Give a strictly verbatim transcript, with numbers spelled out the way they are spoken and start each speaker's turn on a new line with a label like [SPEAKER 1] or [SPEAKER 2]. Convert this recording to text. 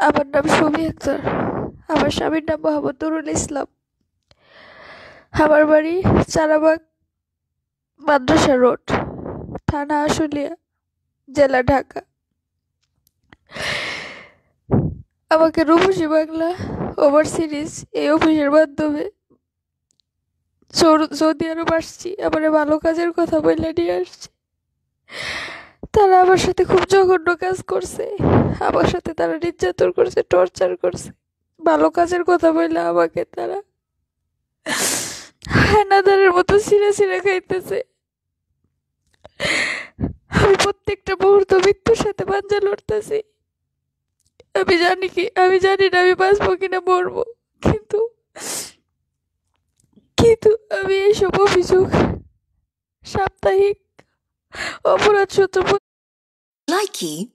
[SPEAKER 1] আমার নাম সুমি আক্তার। আমার স্বামীর নাম মোহাম্মদ নুরুল ইসলাম। আমার বাড়ি চারাবাগ, মাদ্রাসা রোড, থানা আশুলিয়া, জেলা ঢাকা। আমাকে রূপসী বাংলা ওভার সিরিজ এই অফিসের মাধ্যমে সৌদি আরব আসছি। আমার ভালো কাজের কথা বলে নিয়ে আসছে। তারা আমার সাথে খুব জঘন্য কাজ করছে। আমার সাথে তারা নির্যাতন করছে, টর্চার করছে। ভালো কাজের কথা বললে আমাকে তারা হানাদারের মতো ছিঁড়ে ছিঁড়ে খাইতেছে। আমি প্রত্যেকটা মুহূর্ত মৃত্যুর সাথে পাঞ্জা লড়তেছি। আমি জানি কি আমি জানি না আমি বাঁচবো কিনা মরবো, কিন্তু কিন্তু আমি এইসব অভিযোগ সাপ্তাহিক অপরাধ সূত্র
[SPEAKER 2] Likey